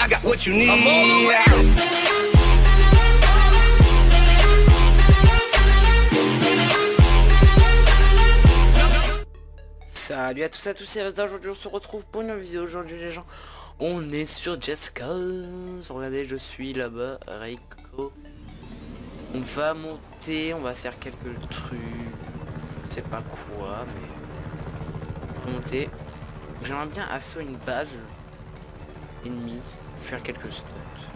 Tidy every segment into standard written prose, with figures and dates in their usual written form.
I got what you need. Salut à tous c'est Resta. Aujourd'hui on se retrouve pour une vidéo. Aujourd'hui les gens, on est sur Just Cause. Regardez, je suis là-bas, Rico. On va monter, on va faire quelques trucs, je sais pas quoi, mais on va monter. J'aimerais bien assaut une base ennemie, faire quelques stunts.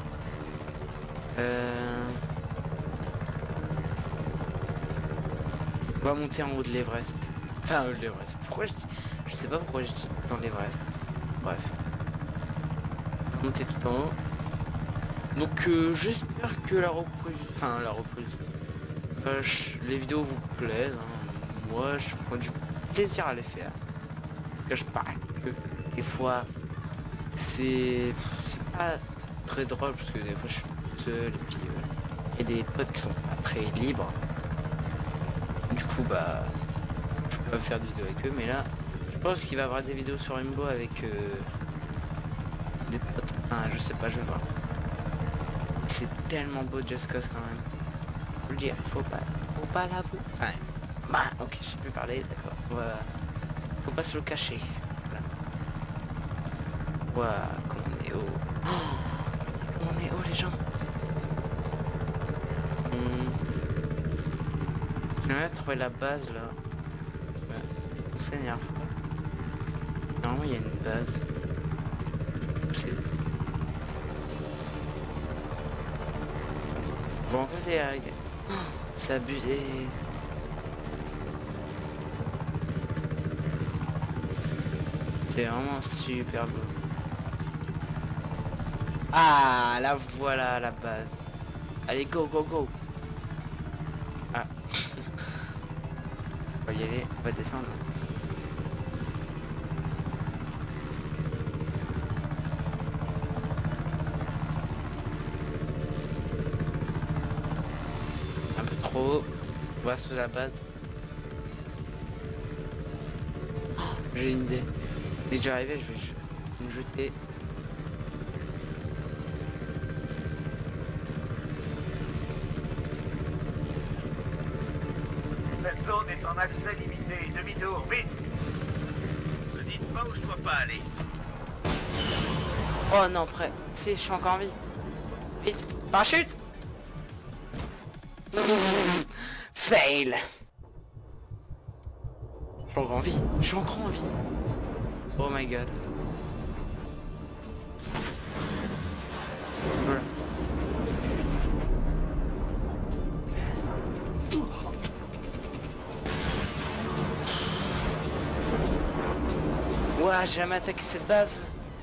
On va monter en haut de l'Everest. Enfin, l'Everest. Pourquoi je sais pas pourquoi je dis dans l'Everest. Bref. Monter tout en haut. Donc j'espère que la reprise. Enfin la reprise. Les vidéos vous plaisent. Hein. Moi je prends du plaisir à les faire. Que je parle que des fois c'est pas très drôle parce que des fois je suis tout seul et puis il y a des potes qui sont pas très libres. Du coup bah je peux pas faire de vidéos avec eux, mais là je pense qu'il va y avoir des vidéos sur Rainbow avec des potes. Ah, je sais pas, je vais voir. C'est tellement beau Just Cause quand même. Je veux dire, faut pas l'avouer. Enfin, bah ok, je sais plus parler, d'accord. Voilà. Faut pas se le cacher. Voilà. Voilà, comment on est haut. Oh, comment on est haut les gens. J'aimerais trouver la base là. On s'énerve. Normalement il y a une base. C'est... Bon, c'est arrivé. Oh, c'est abusé. C'est vraiment super beau. Ah, là voilà la base. Allez, go, go, go. Ah. On va y aller, on va descendre. Un peu trop haut. On va sous la base. Oh, j'ai une idée. Dès que j'arrive, je vais me jeter. Cette zone est en accès limité. Demi-tour, vite. Ne dites pas où je dois pas aller. Oh non, prêt. Si, je suis encore en vie. Vite, parachute. Fail. Je suis encore en vie. Je suis encore en vie. Oh my god. Voilà. Ouah, j'ai jamais attaqué cette base.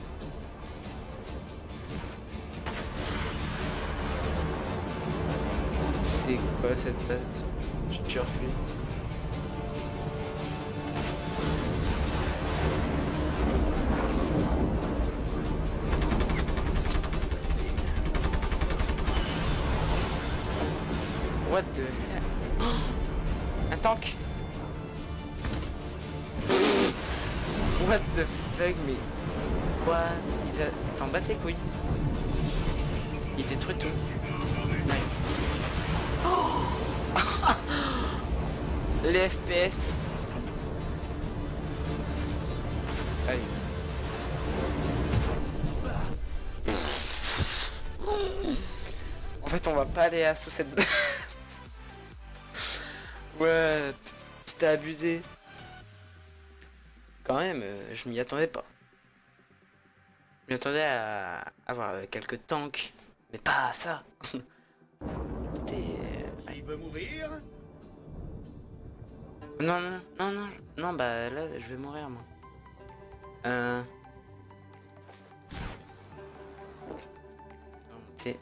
C'est quoi cette base? Je turfie. What the hell? Oh, un tank. What the fuck, mais... What? Ils s'en battent les couilles. Ils détruisent tout. Nice. Oh. Les FPS. Allez. En fait, on va pas aller à cette... What? C'était abusé. Quand même, je m'y attendais pas. Je m'y attendais à avoir quelques tanks, mais pas à ça. C'était... Il veut mourir? Non, non, non, non, non, bah là, je vais mourir, moi. Non, c'est...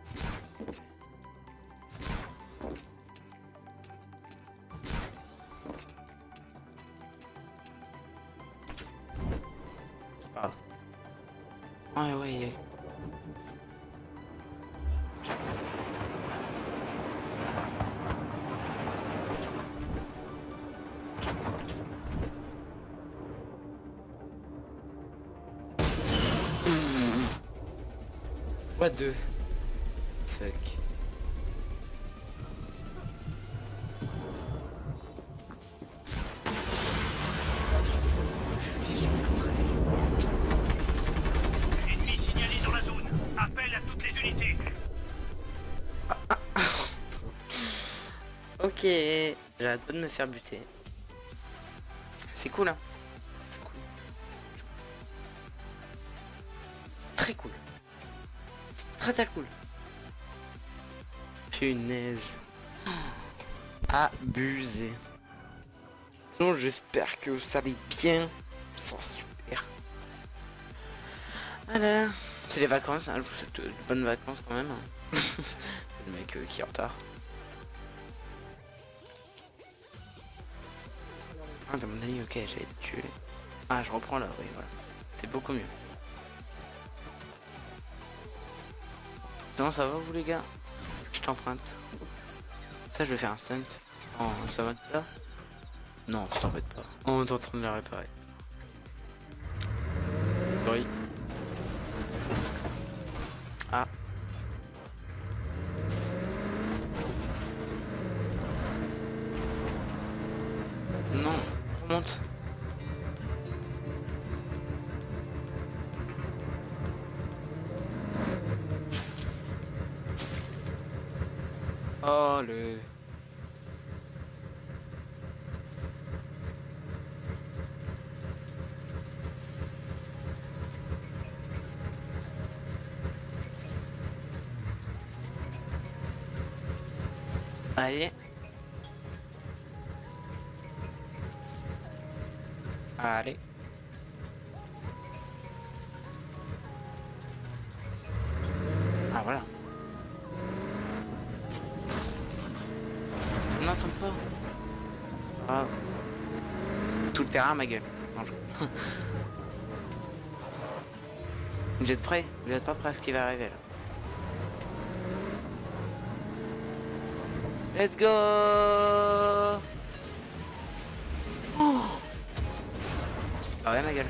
Ah. Ouais, ouais. What the fuck. Ennemi signalé dans la zone. Appel à toutes les unités. Ok, j'arrête pas de me faire buter. C'est cool hein. C'est cool. C'est très cool. C'est très très cool. Punaise. Abusé. Non, j'espère que ça va bien. Ça va super. Voilà. C'est les vacances, hein. Je vous souhaite de bonnes vacances quand même. Le mec qui est en retard. Ah, dans mon avis, ok, j'ai tué. Ah, je reprends là, oui, voilà. C'est beaucoup mieux. Non, ça va vous les gars? Je t'emprunte. Ça, je vais faire un stunt. Oh, ça va là? Non, ça t'embête pas. On est en train de la réparer. Sorry. Ah. Non, remonte. Oh le... Allez. Allez. Ah voilà. Non, attends pas. Ah. Tout le terrain, ma gueule. Non, je... Vous êtes prêts? Vous êtes pas prêts à ce qui va arriver là? Let's go! Oh! Ah ouais, ma gueule.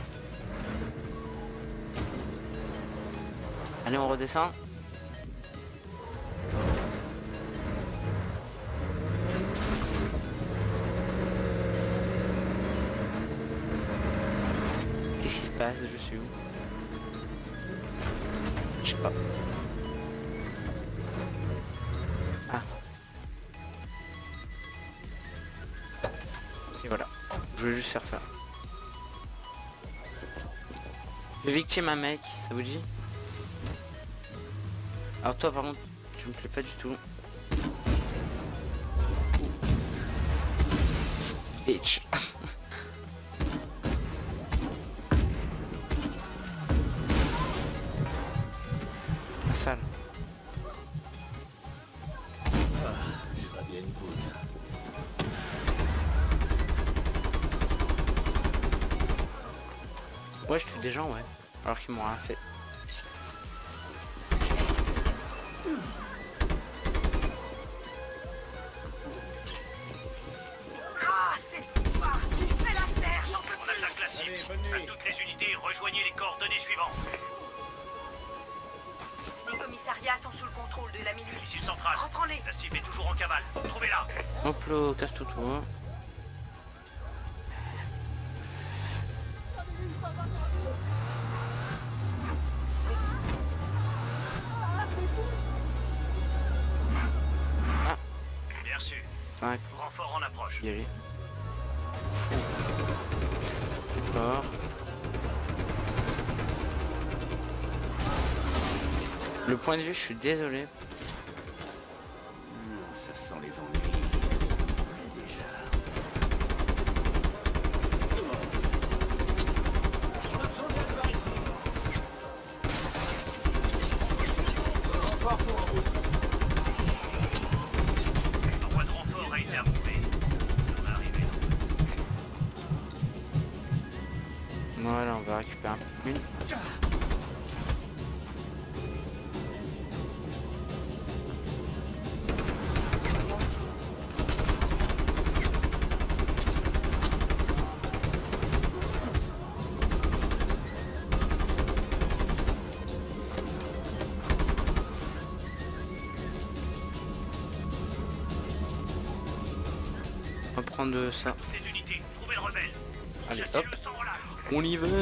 Allez, on redescend. Qu'est-ce qui se passe? Je suis où? Je sais pas. Ah. Et voilà. Je vais juste faire ça. Je vais victime un mec, ça vous dit? Alors toi par contre, tu me plais pas du tout. Oups. Bitch. La salle. Je ferais bien une pause. Ouais, je tue des gens, ouais. Alors qu'ils m'ont rien fait. Ah, c'est parti, c'est la terre, j'en peux plus. On attaque la cible. À toutes les unités, rejoignez les coordonnées suivantes. Les commissariats sont sous le contrôle de la milice. Missile central. Reprends-les. La cible est toujours en cavale. Trouvez-la. Hop là, casse tout toi. Ah, Bien sûr. 5, Renfort en approche. y aller. D'accord. Le point de vue, je suis désolé. Ça sent les ennuis. Déjà. L'envoi de renfort a été approuvé. Ça va arriver. Voilà, on va récupérer un peu une. prendre ça. Toutes les unités, trouvez le rebelle. Allez, Chassez-le hop. sans relâche. On y va.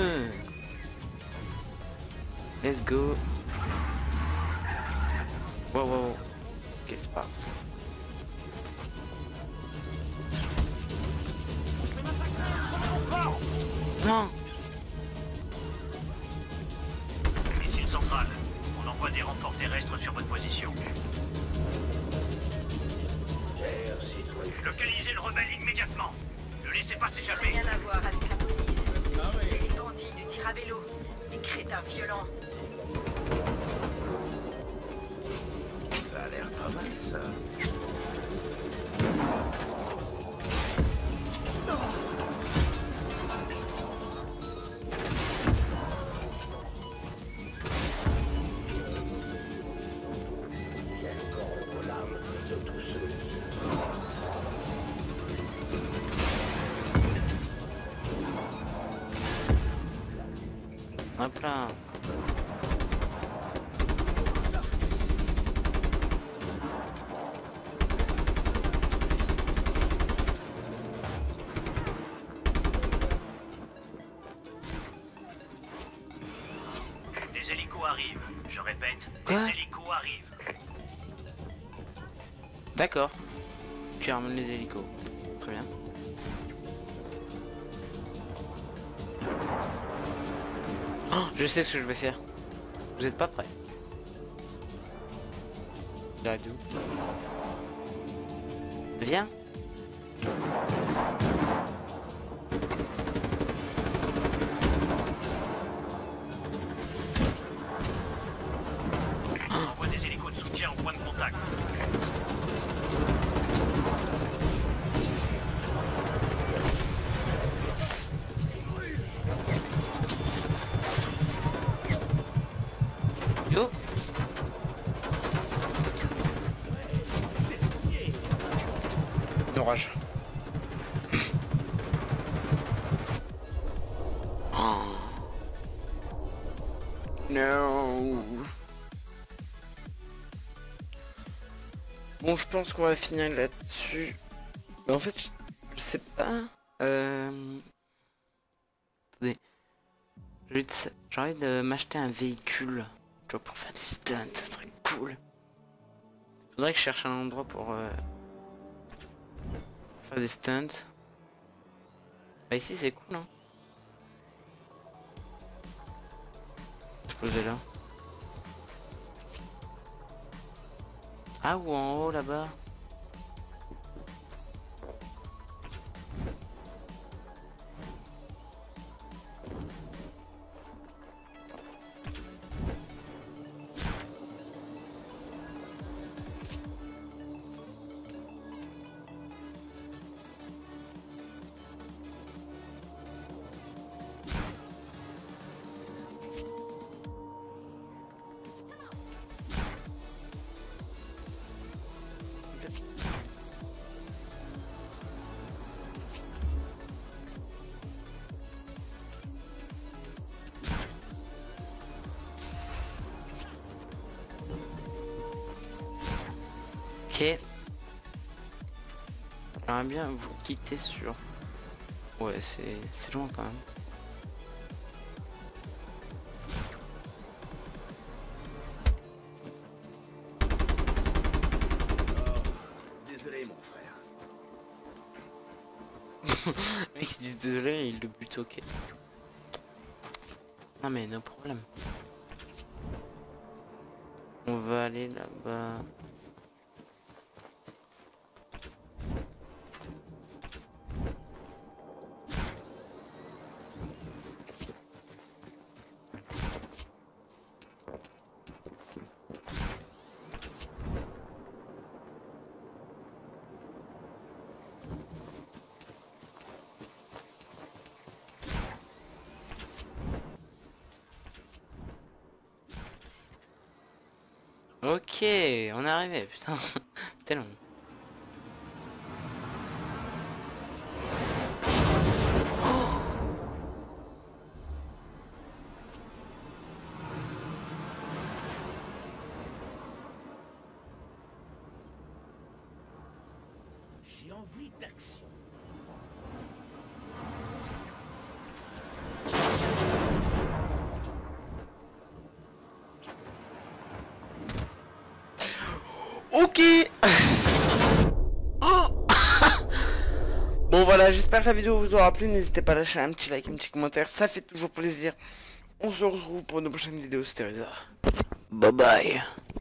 Let's go. Wow, wow. Ok, c'est pas. Non. Missile central. On envoie des renforts terrestres sur votre position. Localisez le rebelle immédiatement. Ne laissez pas s'échapper. Rien à voir avec la police. C'est des bandits du tir à vélo. Des crétins violents. Ça a l'air pas mal, ça. Hop là. Des hélicos arrivent. Je répète, Quoi? des hélicos arrivent. D'accord. Tu ramènes les hélicos. Très bien. Oh, je sais ce que je vais faire. Vous êtes pas prêts? Là d'où? Viens. On envoie des hélicos de soutien au point de contact. Yo. Orage. Oh. No. Bon, je pense qu'on va finir là-dessus. Mais en fait, je sais pas. Attendez. J'ai envie de m'acheter un véhicule. Tu vois, pour faire des stunts, ça serait cool. Faudrait que je cherche un endroit pour faire des stunts. Bah ici c'est cool, hein. Se poser là. Ah, ou en haut là-bas. Ok. J'aimerais bien vous quitter sur... Ouais, c'est loin quand même. Désolé, mon frère. Le mec il dit désolé, il le bute, ok. Non mais no problème. On va aller là-bas. Ok, on est arrivé, putain, c'était long. J'ai envie d'action. Ok. Bon voilà, j'espère que la vidéo vous aura plu. N'hésitez pas à lâcher un petit like, un petit commentaire. Ça fait toujours plaisir. On se retrouve pour une prochaine vidéo. C'était Reza. Bye bye.